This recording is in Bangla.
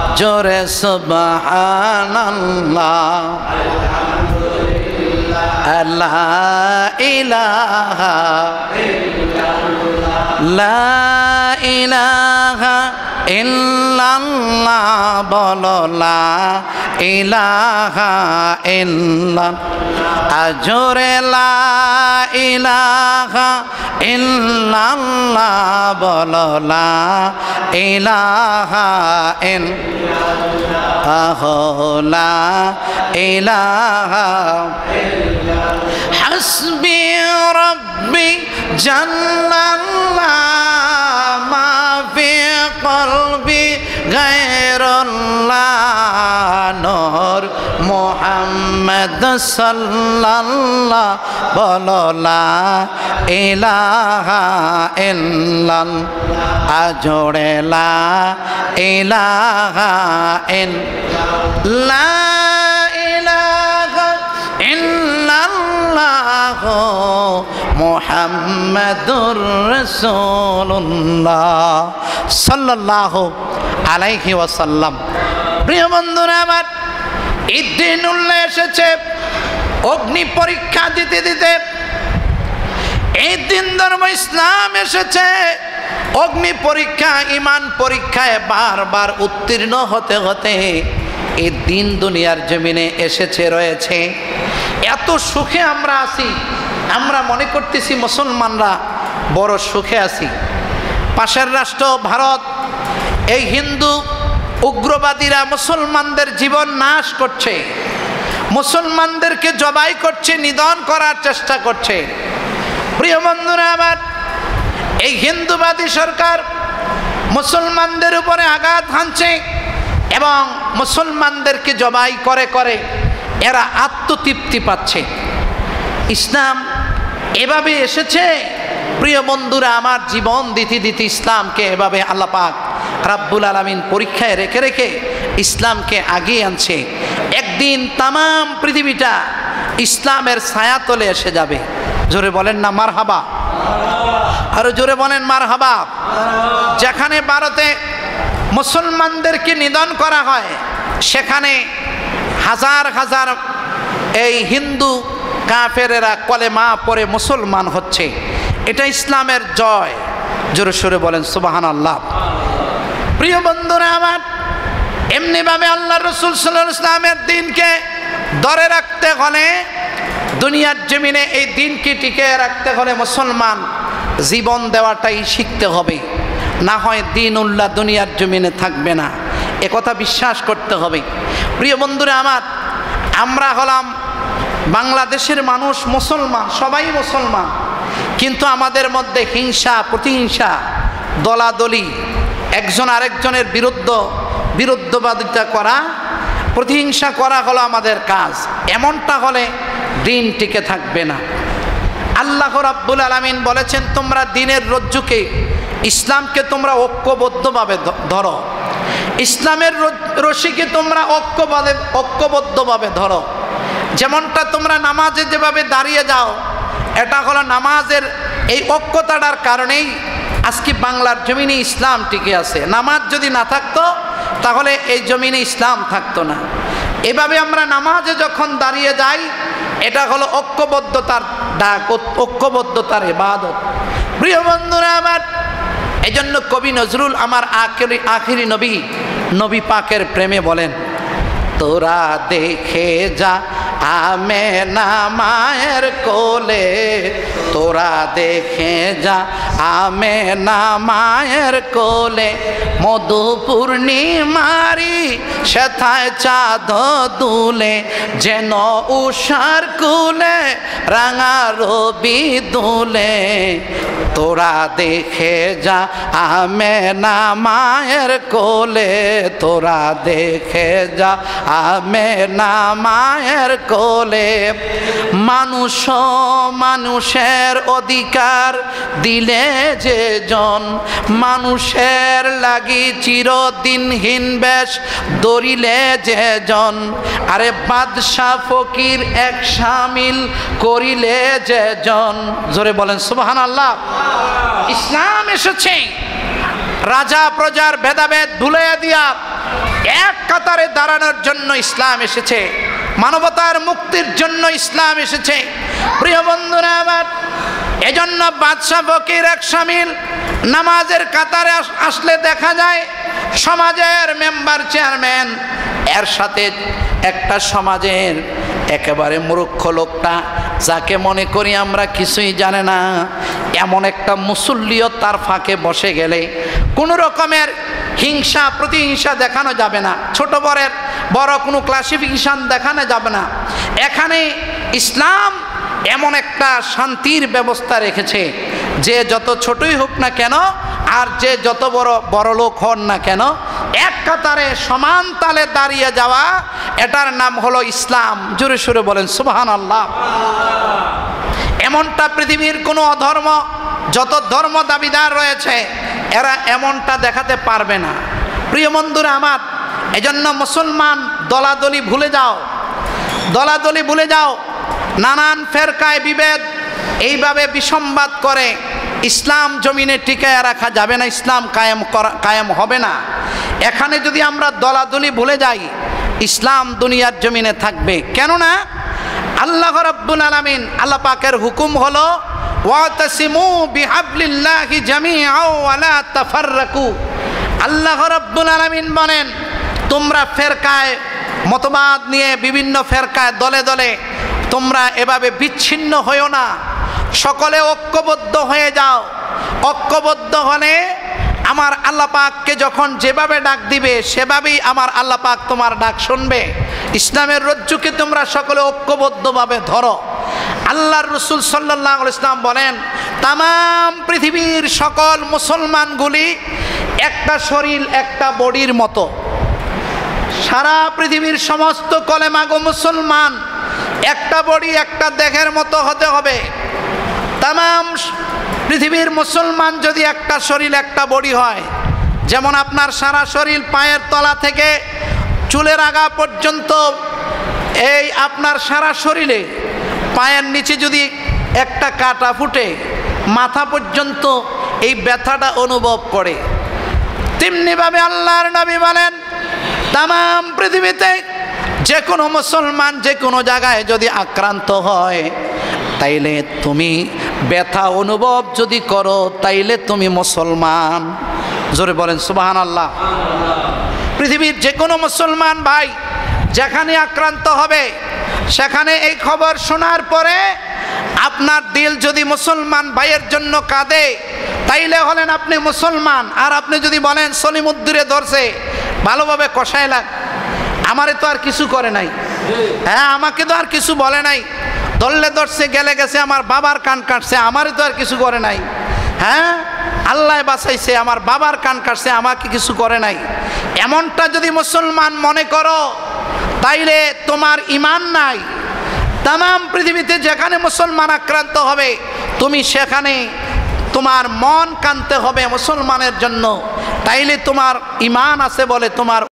জোরে সুবহানাল্লাহ লা ইলাহা লা ইলাহা ইল্লাল্লাহ বলো লা ইলাহা ইল্লাল্লাহ জোরে লা ইলাহা ইল্লাল্লাহ বলো লা ইলাহা ইল্লাল্লাহ লা ইলাহা হাসবি রব্বি জাল্লাল্লাহ মা ফি কলবি গায়রুল্লাহ নূর মুহাম্মদ সাল্লাল্লাহ বলো লা ইলাহা ইল্লাল্লাহ জোড়ে লা ইলাহা ইল্লাল্লাহ মুহাম্মাদুর রাসূলুল্লাহ সাল্লাল্লাহু আলাইহি ওয়াসাল্লাম। প্রিয় বন্ধুরা আমার, এই দিন উল্লেখ এসেছে অগ্নি পরীক্ষা দিতে দিতে। এই দিন ধর্ম ইসলাম এসেছে অগ্নি পরীক্ষা, ইমান পরীক্ষায় বারবার উত্তীর্ণ হতে হতে এই দিন দুনিয়ার জমিনে এসেছে রয়েছে। এত সুখে আমরা আছি, আমরা মনে করতেছি মুসলমানরা বড় সুখে আছি। পাশের রাষ্ট্র ভারত, এই হিন্দু উগ্রবাদীরা মুসলমানদের জীবন নাশ করছে, মুসলমানদেরকে জবাই করছে, নিধন করার চেষ্টা করছে। প্রিয় বন্ধুরা আমার, এই হিন্দুবাদী সরকার মুসলমানদের উপরে আঘাত হানছে এবং মুসলমানদেরকে জবাই করে করে এরা আত্মতৃপ্তি পাচ্ছে। ইসলাম এভাবে এসেছে। প্রিয় বন্ধুরা আমার, জীবন দিতে দিতে ইসলামকে এভাবে আল্লাহ পাক রাব্বুল আলামিন পরীক্ষায় রেখে রেখে ইসলামকে আগিয়ে আনছে। একদিন তামাম পৃথিবীটা ইসলামের ছায়াতলে এসে যাবে। জোরে বলেন না মারহাবা, আরো জোরে বলেন মারহাবা। যেখানে ভারতে মুসলমানদেরকে নিধন করা হয়, সেখানে হাজার হাজার এই হিন্দু কাফেরেরা কলেমা পড়ে মুসলমান হচ্ছে। এটা ইসলামের জয়। জোরে সোরে বলেন সুবহানাল্লাহ। প্রিয় বন্ধুরা আমার, এমনিভাবে আল্লাহ রাসূল সাল্লাল্লাহু আলাইহি ওয়াসাল্লামের দ্বীনকে ধরে রাখতে হলে, দুনিয়ার জমিনে এই দ্বীনকে টিকিয়ে রাখতে হলে মুসলমান জীবন দেওয়াটাই শিখতে হবে। না হয় দ্বীনুল্লাহ দুনিয়ার জমিনে থাকবে না, একথা বিশ্বাস করতে হবে। প্রিয় বন্ধুরা আমার, আমরা হলাম বাংলাদেশের মানুষ, মুসলমান, সবাই মুসলমান, কিন্তু আমাদের মধ্যে হিংসা, প্রতিহিংসা, দলাদলি, একজন আরেকজনের বিরুদ্ধবাদিতা করা, প্রতিহিংসা করা হলো আমাদের কাজ। এমনটা হলে দ্বীন টিকে থাকবে না। আল্লাহ রাব্বুল আলামিন বলেছেন, তোমরা দ্বীনের রজ্জুকে, ইসলামকে তোমরা ঐক্যবদ্ধভাবে ধরো, ইসলামের রশিকে তোমরা ঐক্যবদ্ধভাবে ধরো। যেমনটা তোমরা নামাজে যেভাবে দাঁড়িয়ে যাও, এটা হলো নামাজের এই ঐক্যতাটার কারণেই আজকে বাংলার জমিনে ইসলাম টিকে আছে। নামাজ যদি না থাকতো তাহলে এই জমিনে ইসলাম থাকতো না। এভাবে আমরা নামাজে যখন দাঁড়িয়ে যাই, এটা হলো ঐক্যবদ্ধতার ডাক, ঐক্যবদ্ধতার ইবাদত। প্রিয় বন্ধুরা আমার, এজন্য কবি নজরুল আমার আখিরি নবী পাকের প্রেমে বলেন, তোরা দেখে যা আমেনা মায়ের কোলে, তোরা দেখে যা আমেনা মায়ের কোলে, মধু পূর্ণিমারি সেথায় চাঁদ দুলে, যেন উষার কুলে রাঙা রবি দুলে, তোরা দেখে যা আমেনা মায়ের কোলে, তোরা দেখে যা আমেনা মায়ের কোলে। মানুষ মানুষের অধিকার দিলে যে জন, মানুষের লাগি চিরদিনহীন বেশ দরিলে যে জন, আরে বাদশা ফকির এক শামিল করিলে যে জন। জোরে বলেন সুবহানাল্লাহ। ইসলাম এসেছে রাজা প্রজার ভেদাভেদ ভুলে দিয়া এক কাতারে দাঁড়ানোর জন্য ইসলাম এসেছে, মানবতার মুক্তির জন্য ইসলাম এসেছে। প্রিয় বন্ধুরা আমার, এজন্য বাদশা ফকির এক শামিল নামাজের কাতারে আসলে দেখা যায় সমাজের মেম্বার চেয়ারম্যান, এর সাথে একটা সমাজের একেবারে মূর্খ লোকটা, যাকে মনে করি আমরা কিছুই জানে না, এমন একটা মুসল্লিও তার ফাঁকে বসে গেলে কোনো রকমের হিংসা প্রতিহিংসা দেখানো যাবে না, ছোট বড় কোনো ক্লাসিফিকেশন দেখানো যাবে না। এখানে ইসলাম এমন একটা শান্তির ব্যবস্থা রেখেছে যে যত ছোটই হোক না কেন আর যে যত বড় লোক হন না কেন, এক কাতারে সমান তালে দাঁড়িয়ে যাওয়া, এটার নাম হলো ইসলাম। জোরে সুরে বলেন সুবহানাল্লাহ। এমনটা পৃথিবীর কোনো অধর্ম, যত ধর্ম দাবিদার রয়েছে, এরা এমনটা দেখাতে পারবে না। প্রিয় বন্ধুরা আমার, এজন্য মুসলমান দলাদলি ভুলে যাও, দলাদলি ভুলে যাও। নানান ফেরকায় বিভেদ এইভাবে বিসম্বাদ করে ইসলাম জমিনে টিকায় রাখা যাবে না, ইসলাম কায়েম হবে না। এখানে যদি আমরা দলাদলি ভুলে যাই, ইসলাম দুনিয়ার জমিনে থাকবে। কেননা আল্লাহ রাব্বুল আলামিন, আল্লাহ পাকের হুকুম হলো ওয়াতাসিমু বিহাবলিল্লাহি জামিআও ওয়া লা তাফাররাকু। আল্লাহ রাব্বুল আলামিন বলেন, তোমরা ফেরকায় মতবাদ নিয়ে বিভিন্ন ফেরকায় দলে দলে তোমরা এভাবে বিচ্ছিন্ন হয়েও না, সকলে ঐক্যবদ্ধ হয়ে যাও। ঐক্যবদ্ধ হলে আমার আল্লাহ পাককে যখন যেভাবে ডাক দিবে সেভাবেই আমার আল্লাহ পাক তোমার ডাক শুনবে। ইসলামের রজ্জুকে তোমরা সকলে ঐক্যবদ্ধভাবে ধরো। আল্লাহর রাসূল সাল্লাল্লাহু আলাইহি ওয়াসাল্লাম বলেন, তামাম পৃথিবীর সকল মুসলমানগুলি একটা শরীর একটা বডির মতো। সারা পৃথিবীর সমস্ত কলেমাগো মুসলমান একটা বডি একটা দেহের মতো হতে হবে। তামাম পৃথিবীর মুসলমান যদি একটা শরীর একটা বডি হয়, যেমন আপনার সারা শরীর পায়ের তলা থেকে চুলের আগা পর্যন্ত, এই আপনার সারা শরীরে পায়ের নিচে যদি একটা কাটা ফুটে মাথা পর্যন্ত এই ব্যথাটা অনুভব করে, তেমনিভাবে আল্লাহর নবী বলেন, তামাম পৃথিবীতে যে কোনো মুসলমান যে কোনো জায়গায় যদি আক্রান্ত হয়, তাইলে তুমি ব্যথা অনুভব যদি করো, তাইলে তুমি মুসলমান। জোরে বলেন সুবহানাল্লাহ। পৃথিবীর যে কোনো মুসলমান ভাই যেখানে আক্রান্ত হবে, সেখানে এই খবর শোনার পরে আপনার দিল যদি মুসলমান ভাইয়ের জন্য কাঁদে, তাইলে হলেন আপনি মুসলমান। আর আপনি যদি বলেন সলিমুদ্দিরে ধরছে, ভালোভাবে কষায় লাগ, আমারে তো আর কিছু করে নাই, হ্যাঁ আমাকে তো আর কিছু বলে নাই, ধরলে ধরছে, গেলে গেছে, আমার বাবার কান কাটছে, আমারে তো আর কিছু করে নাই, হ্যাঁ আল্লাহ বাঁচাইছে, আমার বাবার কান কাটছে, আমাকে কিছু করে নাই, এমনটা যদি মুসলমান মনে করো, তাইলে তোমার ঈমান নাই। তামাম পৃথিবীতে যেখানে মুসলমান আক্রান্ত হবে, তুমি সেখানে তোমার মন কানতে হবে মুসলমানের জন্য, তাইলে তোমার ঈমান আছে বলে তোমার